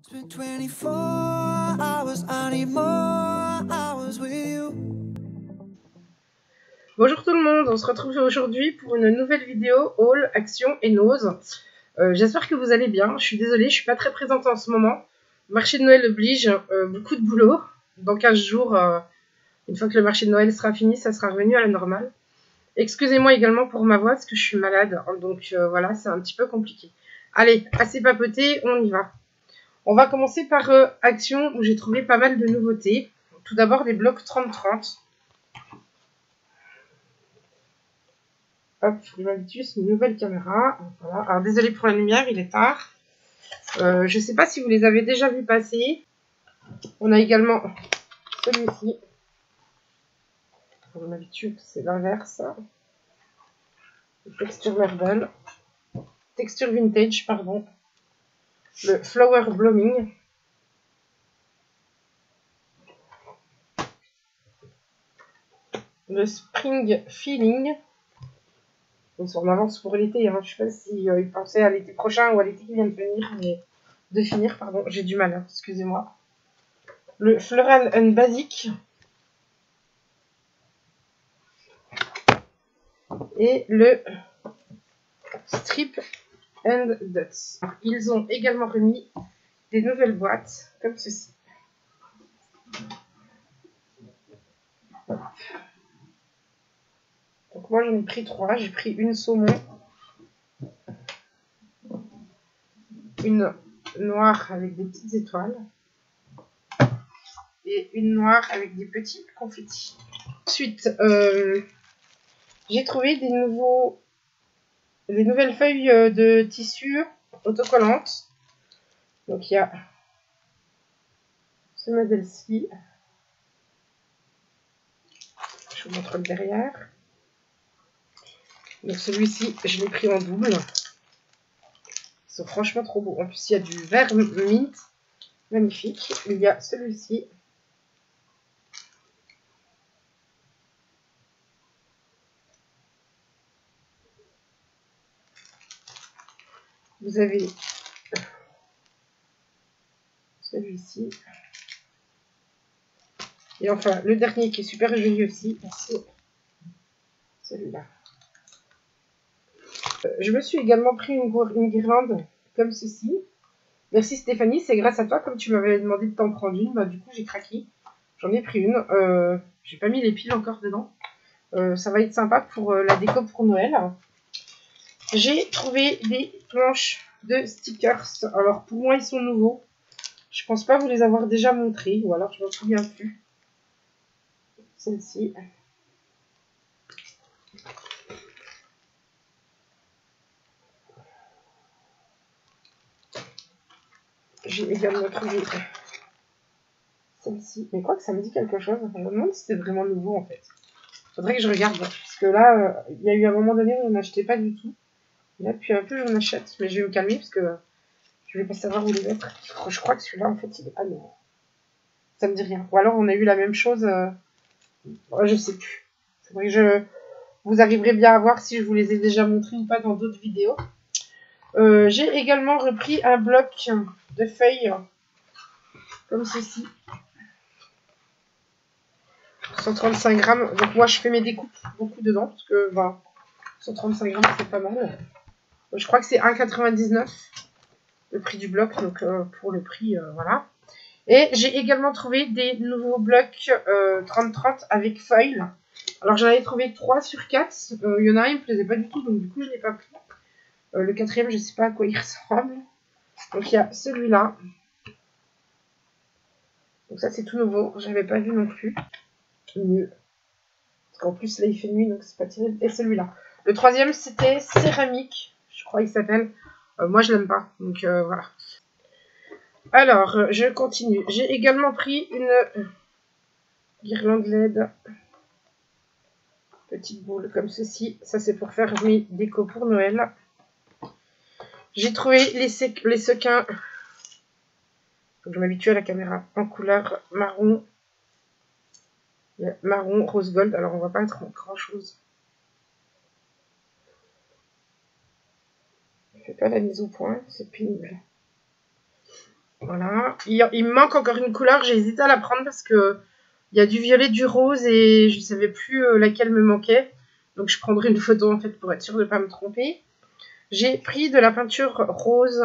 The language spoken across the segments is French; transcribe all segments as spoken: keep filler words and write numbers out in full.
Spent twenty-four hours, I need more hours with you. Bonjour tout le monde, on se retrouve aujourd'hui pour une nouvelle vidéo haul, action et nose. Euh, J'espère que vous allez bien, je suis désolée, je suis pas très présente en ce moment. Le marché de Noël oblige, euh, beaucoup de boulot. Dans quinze jours, euh, une fois que le marché de Noël sera fini, ça sera revenu à la normale. Excusez-moi également pour ma voix parce que je suis malade, donc euh, voilà, c'est un petit peu compliqué. Allez, assez papoté, on y va. On va commencer par euh, Action, où j'ai trouvé pas mal de nouveautés. Tout d'abord, les blocs trente trente. Hop, je m'habitue, c'est une nouvelle caméra. Voilà. Alors, désolé pour la lumière, il est tard. Euh, je ne sais pas si vous les avez déjà vus passer. On a également celui-ci. Je m'habitue, c'est l'inverse. Texture Marble. Texture Vintage, pardon. Le Flower Blooming. Le Spring Feeling. Ils sont en avance pour l'été. Hein. Je ne sais pas s'ils si, euh, pensaient à l'été prochain ou à l'été qui vient de finir. Mais de finir, pardon. J'ai du mal, hein, excusez-moi. Le Floral and Basic. Et le Strip and Dots. Ils ont également remis des nouvelles boîtes comme ceci. Donc moi j'en ai pris trois. J'ai pris une saumon, une noire avec des petites étoiles et une noire avec des petits confettis. Ensuite, euh, j'ai trouvé des nouveaux, des nouvelles feuilles de tissu autocollantes. Donc il y a ce modèle-ci. Je vous montre le derrière. Donc celui-ci, je l'ai pris en double. Ils sont franchement trop beaux. En plus, il y a du vert mint. Magnifique. Il y a celui-ci. Vous avez celui-ci. Et enfin, le dernier qui est super joli aussi, c'est celui-là. Euh, je me suis également pris une, une guirlande comme ceci. Merci Stéphanie, c'est grâce à toi, comme tu m'avais demandé de t'en prendre une, bah, du coup j'ai craqué. J'en ai pris une. Euh, j'ai pas mis les piles encore dedans. Euh, ça va être sympa pour euh, la déco pour Noël. J'ai trouvé des planches de stickers. Alors pour moi ils sont nouveaux. Je pense pas vous les avoir déjà montrés, ou alors je m'en souviens plus. Celle-ci. J'ai également trouvé celle-ci. Mais quoi que ça me dit quelque chose. Je me demande si c'était vraiment nouveau en fait. Faudrait que je regarde. Parce que là, il euh, y a eu un moment donné où on n'achetait pas du tout. Et là, depuis un peu, j'en achète. Mais je vais me calmer parce que je vais pas savoir où les mettre. Je crois que celui-là, en fait, il est pas nouveau. Ça me dit rien. Ou alors, on a eu la même chose. Euh... Ouais, je sais plus. C'est vrai que je... vous arriverez bien à voir si je vous les ai déjà montrés ou pas dans d'autres vidéos. Euh, J'ai également repris un bloc de feuilles comme ceci. cent trente-cinq grammes. Donc moi, je fais mes découpes beaucoup dedans parce que bah, cent trente-cinq grammes, c'est pas mal. Je crois que c'est un euro quatre-vingt-dix-neuf le prix du bloc. Donc euh, pour le prix, euh, voilà. Et j'ai également trouvé des nouveaux blocs euh, trente trente avec foil. Alors j'en avais trouvé trois sur quatre. Euh, il y en a un, il me plaisait pas du tout, donc du coup je l'ai pas pris. Euh, le quatrième, je sais pas à quoi il ressemble. Donc il y a celui-là. Donc ça c'est tout nouveau, j'avais pas vu non plus. Mieux. Parce qu'en plus là il fait nuit, donc c'est pas terrible. Et celui-là. Le troisième c'était céramique, je crois qu'il s'appelle. Euh, moi je l'aime pas, donc euh, voilà. Alors, euh, je continue. J'ai également pris une guirlande L E D. Petite boule comme ceci. Ça, c'est pour faire mes décos pour Noël. J'ai trouvé les, les sequins. Faut que je m'habitue à la caméra. En couleur marron. Marron, rose gold. Alors, on va pas être en grand chose. Je fais pas la mise au point. C'est pénible. Voilà. Il, il me manque encore une couleur. J'ai hésité à la prendre parce que il y a du violet, du rose et je ne savais plus euh, laquelle me manquait. Donc je prendrai une photo en fait pour être sûre de ne pas me tromper. J'ai pris de la peinture rose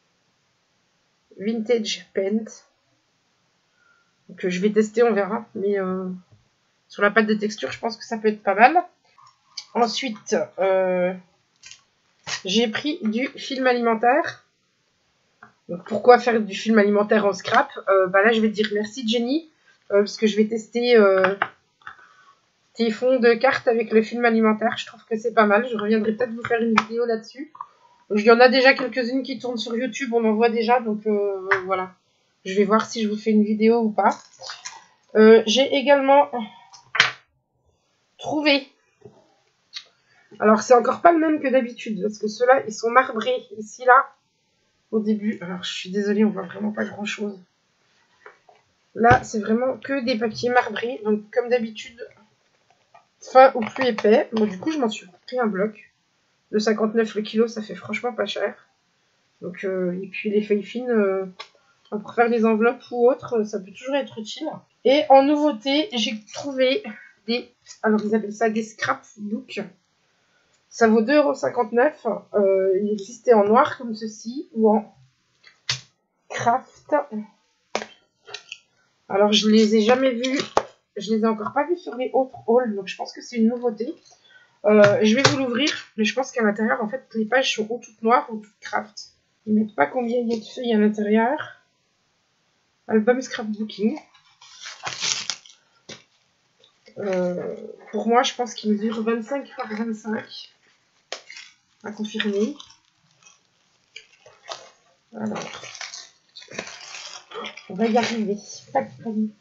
Vintage Paint. Que je vais tester, on verra. Mais euh, sur la pâte de texture, je pense que ça peut être pas mal. Ensuite, euh, j'ai pris du film alimentaire. Donc, pourquoi faire du film alimentaire en scrap? euh, bah Là, je vais te dire merci Jenny. Euh, parce que je vais tester euh, tes fonds de cartes avec le film alimentaire. Je trouve que c'est pas mal. Je reviendrai peut-être vous faire une vidéo là-dessus. Il y en a déjà quelques-unes qui tournent sur YouTube. On en voit déjà. Donc, euh, voilà. Je vais voir si je vous fais une vidéo ou pas. Euh, j'ai également trouvé. Alors, c'est encore pas le même que d'habitude. Parce que ceux-là, ils sont marbrés. Ici, là, au début. Alors, je suis désolée, on voit vraiment pas grand-chose. Là, c'est vraiment que des papiers marbrés. Donc, comme d'habitude, fin ou plus épais. Bon, du coup, je m'en suis pris un bloc. De cinquante-neuf le kilo, ça fait franchement pas cher. Donc, euh, et puis les feuilles fines, euh, pour faire des enveloppes ou autres, ça peut toujours être utile. Et en nouveauté, j'ai trouvé des... Alors, ils appellent ça des scrapbooks. Ça vaut deux euros cinquante-neuf. Euh, il existait en noir comme ceci ou en craft. Alors, je les ai jamais vus. Je les ai encore pas vus sur les autres hauls. Donc, je pense que c'est une nouveauté. Euh, je vais vous l'ouvrir. Mais je pense qu'à l'intérieur, en fait, les pages sont ou toutes noires ou toutes craft. Ils ne mettent pas combien il y a de feuilles à l'intérieur. Album scrapbooking. Euh, pour moi, je pense qu'il mesure vingt-cinq par vingt-cinq. À confirmer. Alors, on va y arriver. Pas de panique.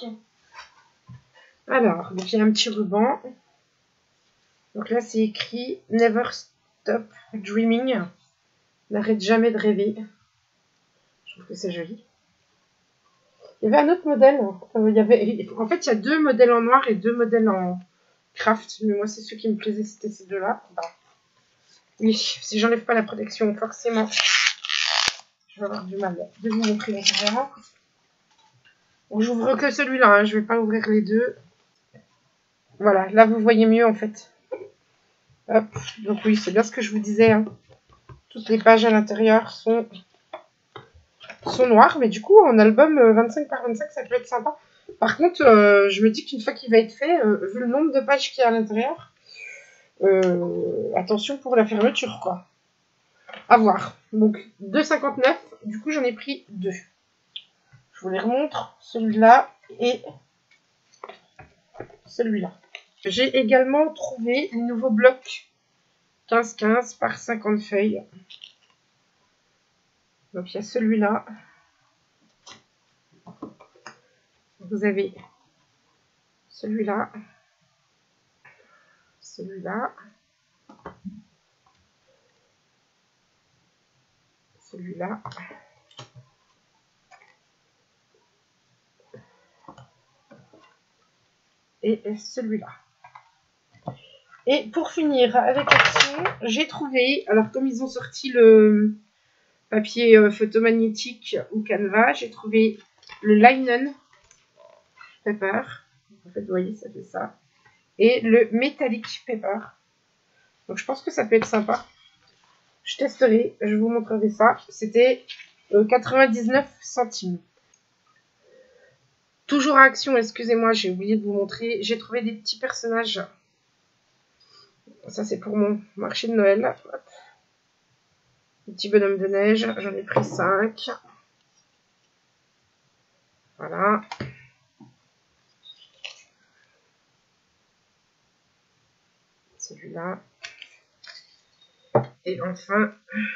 Alors, j'ai un petit ruban. Donc là, c'est écrit Never Stop Dreaming. N'arrête jamais de rêver. Je trouve que c'est joli. Il y avait un autre modèle. Euh, il y avait, en fait, il y a deux modèles en noir et deux modèles en craft. Mais moi, c'est ceux qui me plaisaient, c'était ces deux-là. Bah, oui, si j'enlève pas la protection, forcément, je vais avoir du mal de vous montrer l'intérieur. Bon, j'ouvre que celui-là, hein. Je vais pas ouvrir les deux. Voilà, là, vous voyez mieux, en fait. Hop. Donc oui, c'est bien ce que je vous disais. Hein. Toutes les pages à l'intérieur sont... sont noires. Mais du coup, en album vingt-cinq par vingt-cinq, ça peut être sympa. Par contre, euh, je me dis qu'une fois qu'il va être fait, euh, vu le nombre de pages qu'il y a à l'intérieur, euh, attention pour la fermeture, quoi. À voir. Donc, deux cinquante-neuf. Du coup, j'en ai pris deux. Je vous les remontre. Celui-là et celui-là. J'ai également trouvé les nouveaux blocs quinze quinze par cinquante feuilles. Donc, il y a celui-là. Vous avez celui-là. Celui-là. Celui-là. Et celui-là. Et pour finir avec Action, j'ai trouvé, alors comme ils ont sorti le papier euh, photomagnétique ou Canva, j'ai trouvé le Linen Paper. En fait, vous voyez, ça fait ça. Et le Metallic Paper. Donc je pense que ça peut être sympa. Je testerai, je vous montrerai ça. C'était euh, quatre-vingt-dix-neuf centimes. Toujours à Action, excusez-moi, j'ai oublié de vous montrer. J'ai trouvé des petits personnages. Ça, c'est pour mon marché de Noël. Hop. Les petits bonhommes de neige. J'en ai pris cinq. Voilà. Celui-là. Et enfin,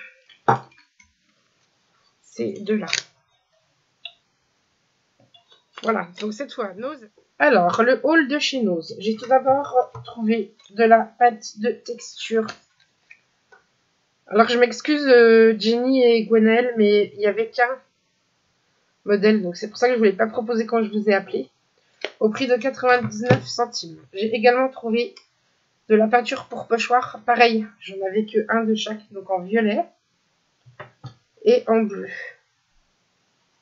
ces deux-là. Voilà, donc cette fois, Nose. Alors, le haul de chez Nose. J'ai tout d'abord trouvé de la pâte de texture. Alors, je m'excuse, euh, Jenny et Gwenaëlle, mais il n'y avait qu'un modèle. Donc, c'est pour ça que je ne voulais pas proposer quand je vous ai appelé. Au prix de quatre-vingt-dix-neuf centimes. J'ai également trouvé de la peinture pour pochoir. Pareil, j'en avais que un de chaque. Donc, en violet et en bleu.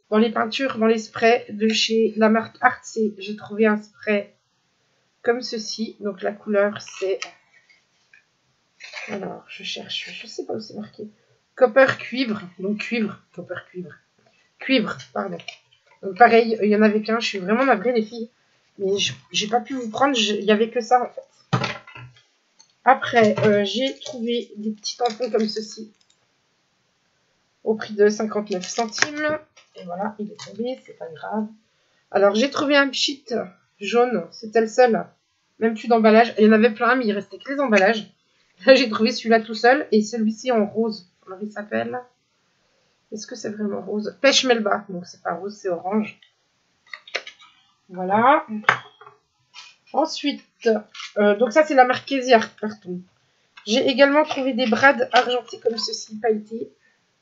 dans les peintures, dans les sprays de chez la marque Artsy, j'ai trouvé un spray comme ceci. Donc la couleur c'est... Alors, je cherche, je sais pas où c'est marqué. Copper cuivre, donc cuivre, copper cuivre. Cuivre, pardon. Donc pareil, il y en avait qu'un, je suis vraiment navrée les filles. Mais j'ai pas pu vous prendre, il y avait que ça en fait. Après, euh, j'ai trouvé des petits tampons comme ceci. Au prix de cinquante-neuf centimes. Et voilà, il est tombé, c'est pas grave. Alors, j'ai trouvé un pchit jaune, c'était le seul. Même plus d'emballage. Il y en avait plein, mais il restait que les emballages. Là, j'ai trouvé celui-là tout seul. Et celui-ci en rose. Alors, il s'appelle... Est-ce que c'est vraiment rose? Pêche Melba. Donc, c'est pas rose, c'est orange. Voilà. Ensuite, euh, donc ça, c'est la marque Casey Art, pardon. J'ai également trouvé des brades argentés comme ceci, pailletés.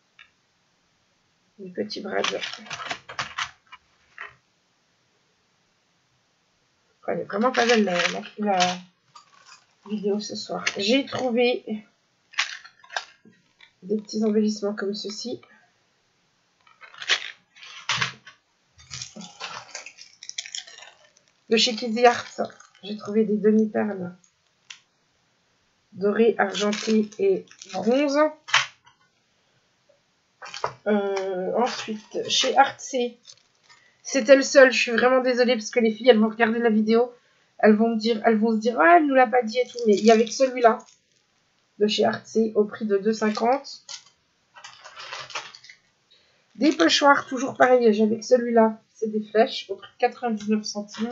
Des petits brades. Oh, elle est vraiment pas belle la, la, la vidéo ce soir. J'ai trouvé des petits embellissements comme ceci. De chez Casey Art, j'ai trouvé des demi-perles dorées, argentées et bronze. Euh, ensuite, chez Artsy, c'était le seul. Je suis vraiment désolée parce que les filles, elles vont regarder la vidéo. Elles vont me dire, elles vont se dire, ah, elle nous l'a pas dit et tout. Mais il y avait que celui-là de chez Artsy au prix de deux cinquante. Des pochoirs, toujours pareil. J'avais que celui-là. C'est des flèches au prix de quatre-vingt-dix-neuf centimes.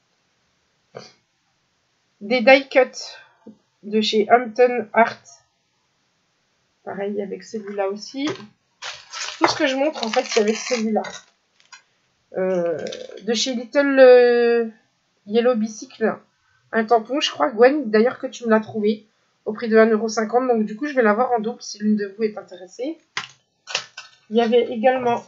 Des die cuts de chez Hampton Art. Pareil avec celui-là aussi. Tout ce que je montre, en fait, c'est avec celui-là. Euh, de chez Little euh, Yellow Bicycle. Un tampon, je crois, Gwen, d'ailleurs que tu me l'as trouvé. Au prix de un euro cinquante. Donc du coup, je vais l'avoir en double si l'une de vous est intéressée. Il y avait également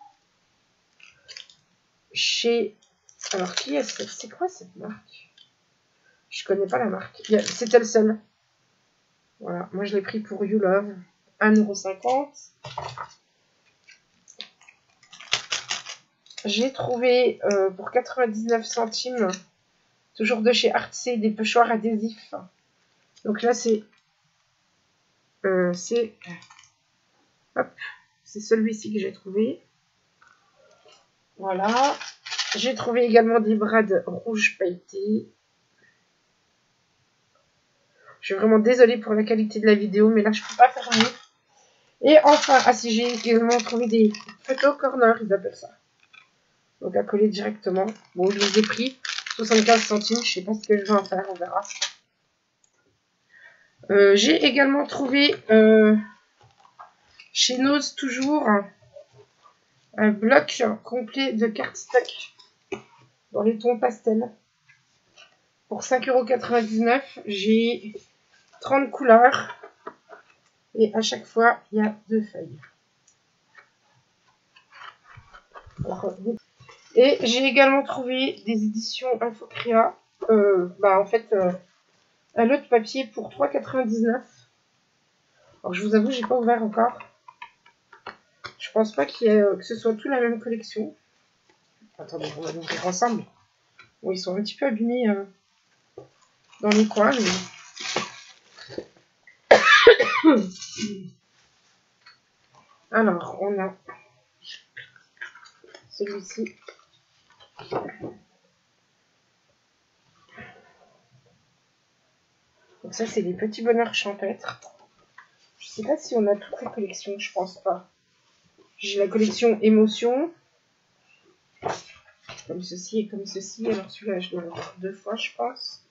chez... Alors, qui est-ce? C'est quoi cette marque? Je connais pas la marque. C'était le seul. Voilà, moi je l'ai pris pour You Love. un euro cinquante. J'ai trouvé euh, pour quatre-vingt-dix-neuf centimes, toujours de chez Artsy, des pochoirs adhésifs. Donc là, c'est... Euh, c'est... Hop, c'est celui-ci que j'ai trouvé. Voilà. J'ai trouvé également des brades rouges pailletés. Je suis vraiment désolée pour la qualité de la vidéo, mais là, je ne peux pas faire mieux. Et enfin, ah si, j'ai également trouvé des photos corner, ils appellent ça. Donc à coller directement. Bon, je les ai pris. soixante-quinze centimes, je sais pas ce que je vais en faire, on verra. Euh, j'ai également trouvé euh, chez Nose toujours un bloc complet de cardstock dans les tons pastel. Pour cinq euros quatre-vingt-dix-neuf, j'ai trente couleurs. Et à chaque fois, il y a deux feuilles. Alors, et j'ai également trouvé des éditions Infocréa. Euh, bah, en fait, euh, un lot de papier pour trois euros quatre-vingt-dix-neuf. Alors, je vous avoue, j'ai pas ouvert encore. Je pense pas qu'il y ait, que ce soit tout la même collection. Attendez, on va l'ouvrir ensemble. Bon, ils sont un petit peu abîmés euh, dans les coins, mais... Alors, on a celui-ci. Donc ça, c'est les petits bonheurs champêtres. Je sais pas si on a toutes les collections, je pense pas. J'ai la collection émotion. Comme ceci et comme ceci. Alors celui-là, je dois l'avoir deux fois, je pense.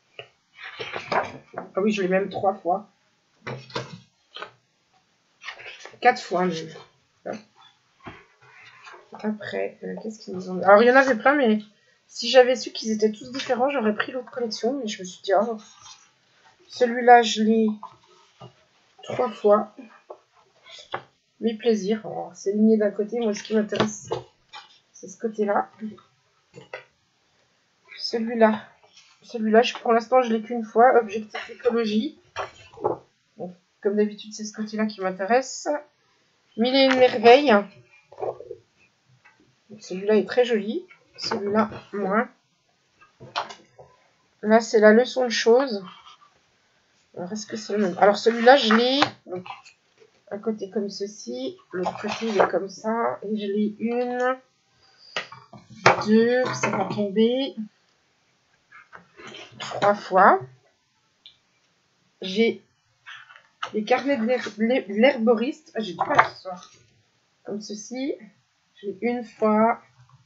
Ah oui, je l'ai même trois fois. Quatre fois même. Après, euh, qu'est-ce qu'ils nous ont... Alors il y en avait plein, mais si j'avais su qu'ils étaient tous différents, j'aurais pris l'autre collection. Mais je me suis dit, oh, celui-là, je l'ai trois fois. Mes plaisirs. Oh, c'est ligné d'un côté. Moi, ce qui m'intéresse, c'est ce côté-là. Celui-là. Celui-là, pour l'instant, je l'ai qu'une fois. Objectif écologie. Donc, comme d'habitude, c'est ce côté-là qui m'intéresse. Mille et une merveilles. celui-là est très joli. Celui-là, moins. Là, c'est la leçon de choses. Alors, est-ce que c'est le même? Alors, celui-là, je l'ai à côté comme ceci. L'autre côté, il est comme ça. Et je l'ai une, deux, ça va tomber. Trois fois. J'ai les carnets de l'herboriste. Ah, j'ai pas ce soir. Comme ceci. J'ai une fois.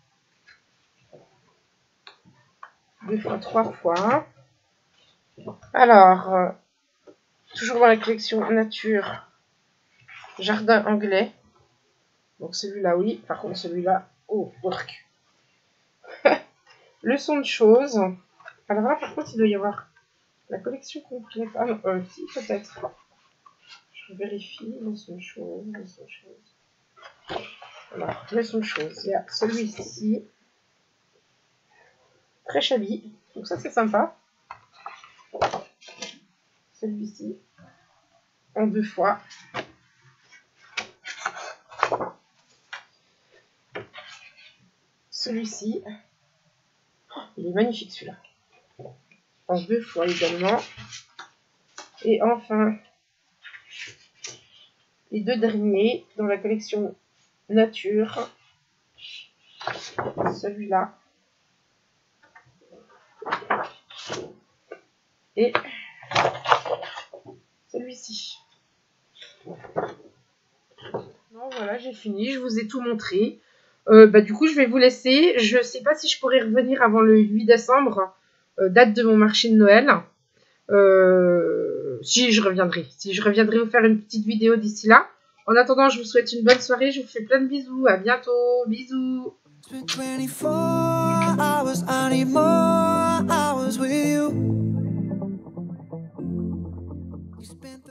Deux fois, trois fois. Alors, euh, toujours dans la collection nature, jardin anglais. Donc celui-là, oui. Par contre, celui-là, oh, work. Leçon de choses. Alors là, par contre, il doit y avoir la collection complète. Ah non, euh, si, peut-être. Je vérifie. Leçon de choses, leçon de choses. Alors, leçon de choses. Il y a celui-ci. Très shabby. Donc ça, c'est sympa. Celui-ci. En deux fois. Celui-ci. Oh, il est magnifique celui-là. En deux fois également. Et enfin, les deux derniers dans la collection nature. Celui-là. Et celui-ci. Non, voilà, j'ai fini. Je vous ai tout montré. Euh, bah, du coup, je vais vous laisser. Je ne sais pas si je pourrai revenir avant le huit décembre, euh, date de mon marché de Noël. Euh, si je reviendrai. Si je reviendrai vous faire une petite vidéo d'ici là. En attendant, je vous souhaite une bonne soirée. Je vous fais plein de bisous. À bientôt. Bisous. twenty-four hours, I need more hours with you. You spent